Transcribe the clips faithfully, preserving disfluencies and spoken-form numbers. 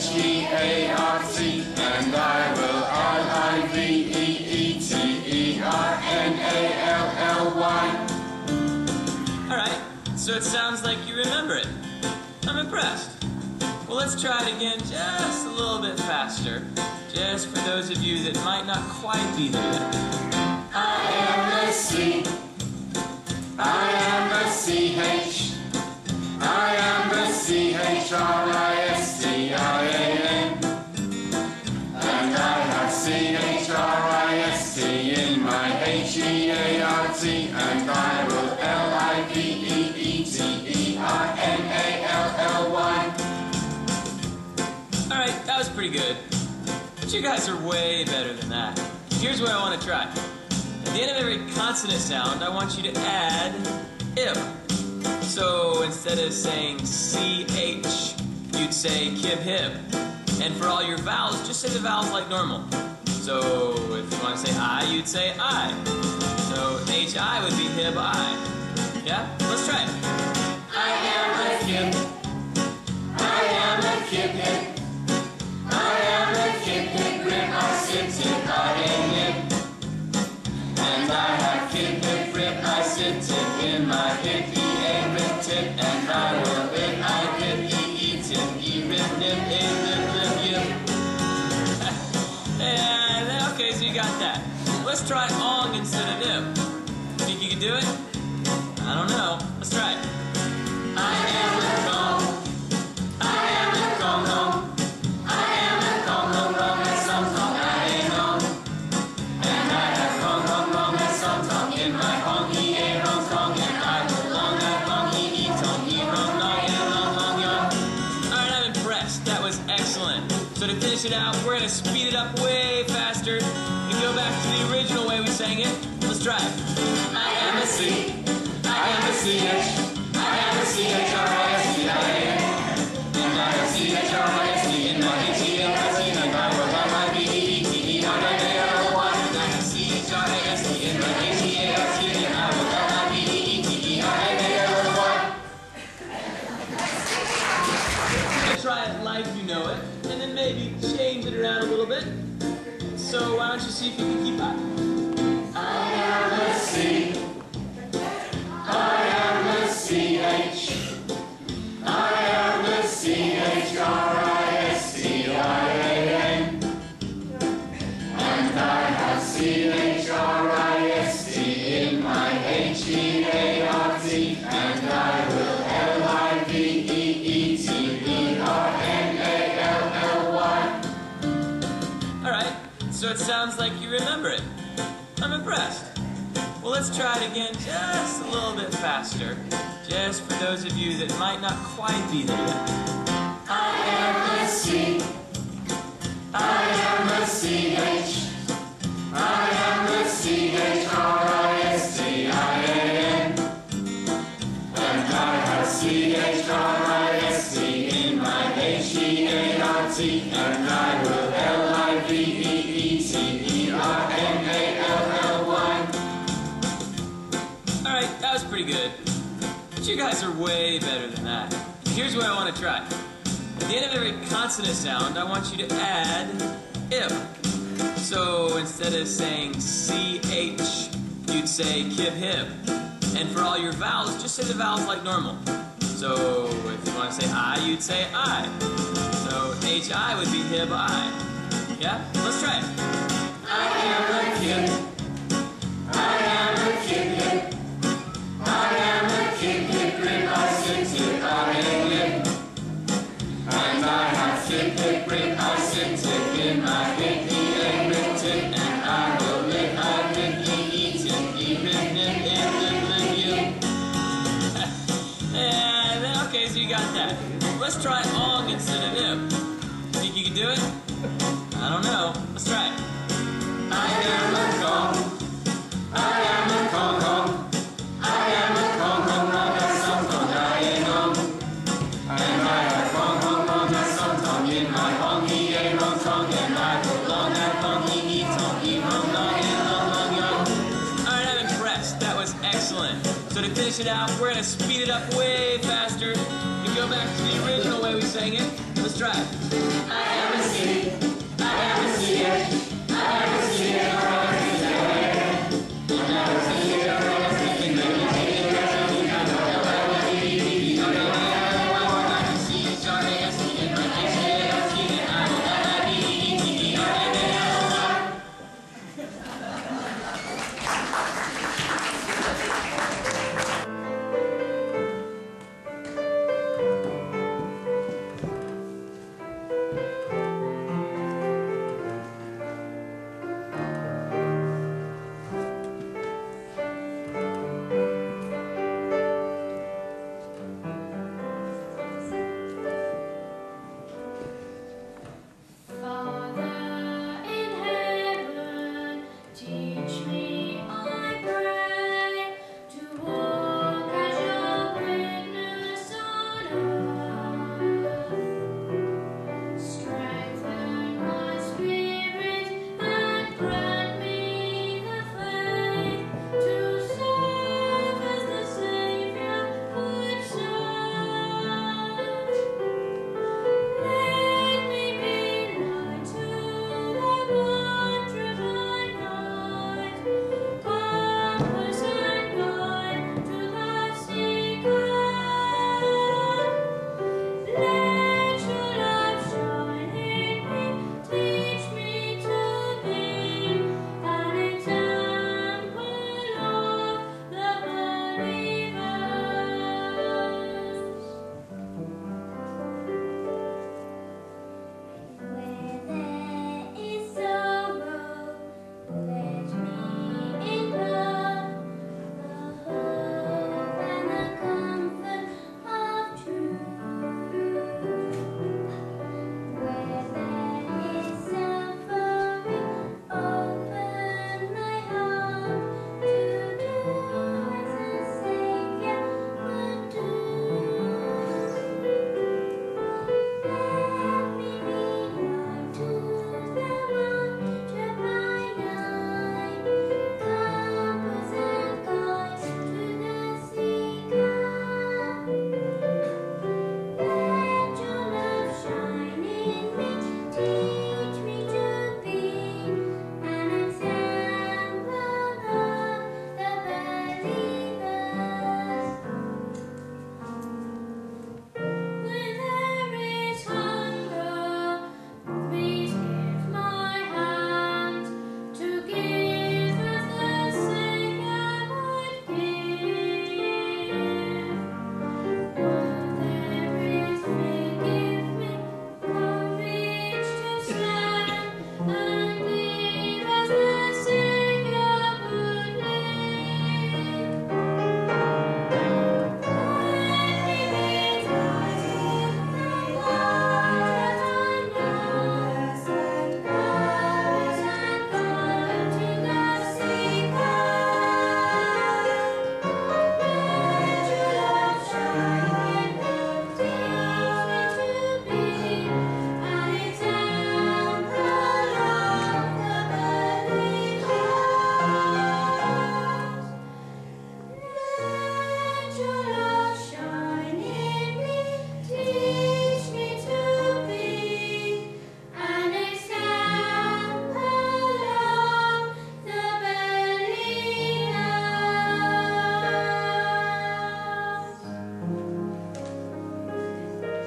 H E A R T, and I will L I V E E T E R N A L L Y. Alright, so it sounds like you remember it. I'm impressed. Well, let's try it again just a little bit faster, just for those of you that might not quite be there yet. I am a C, I am a C H, I am a C H R I S T I A N, and I have C H R I S T in my H E A R T, and I will L I V E E T E R N A L L Y. Alright, that was pretty good. But you guys are way better than that. Here's what I want to try. At the end of every consonant sound, I want you to add ip. So instead of saying C H, you'd say kib hib. And for all your vowels, just say the vowels like normal. So if you want to say I, you'd say I. So H I would be hib I. Yeah? Let's try it. I am a kib, I am a kib hib, I am a kib hib rib, I sit it, I am hib. And I have kib hib rib, I sit it in my hip, E A rib tip, and I will rib, I rib, E E tip, E rib nib, A rib rib yip. Yeah, okay, so you got that. Let's try ong instead of ip. Think you can do it? I don't know. Let's try it. I am a gong, I am a gong gong, I am a gong gong gong, and some gong I ain't on. And I have gong gong gong and some gong in my gong, E A rong gong, and I will long that gong, E E tong, E rong long, and long long yong. Alright, I'm impressed. That was excellent. So to finish it out, we're going to speed it up way faster and go back to the original way we sang it. Let's try it. I am a C, I am a C H, I am a C H R I S T I A N, and I have C H R I S T in my H E A R T, and I will L I V E E T E R N A L Y, and I have C H R I S T in my H E A R T, and I will L I V E E T E R N A L Y. Try it like you know it, and then maybe change it around a little bit. So why don't you see if you can keep up? I am a C, I am a C H, I am a C H R I S T I A N, and I have C H R I S T in my H E A R T, and I will L I V E E T E R N A L L Y. Alright, so it sounds like you remember it. I'm impressed. Well, let's try it again just a little bit faster, just for those of you that might not quite be there yet. I am a C, I am a C H, I am a C H R I S T I A N, and I have C H R I S T in my H E A R T, and I will L I V E E T E R N A L L Y. Alright, that was pretty good. But you guys are way better than that. Here's what I want to try. At the end of every consonant sound, I want you to add ip. So instead of saying C H, you'd say kib hib. And for all your vowels, just say the vowels like normal. So if you want to say I, you'd say I. So H I would be hib I. Yeah? Let's try it. I am a kid, I am a kid hip, I am a kid hip rib, I sit it, I am hip, and I have kid hip rib, I sit it in my hip, E A rib tip, and I will live, I rib, E E tip, E rib nip, A rib rib yip. Yeah, okay, so you got that. Let's try ong instead of ip. Think you can do it? I don't know. Let's try it. I am a gong, I am a gong gong, I am a gong gong gong, and some gong I ain't on. And I have gong gong gong and some gong in my gong, E A rong gong, and I will long that gong, E E tong, E rong long, and long long yong. Alright, I'm impressed. That was excellent. So to finish finish it out. We're gonna speed it up way faster and go back to the original way we sang it. Let's try it. I am a C. I am a C H. I am a C H R I S T I. I am a C H R I S T I.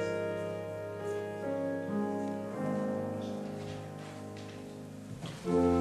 Thank you.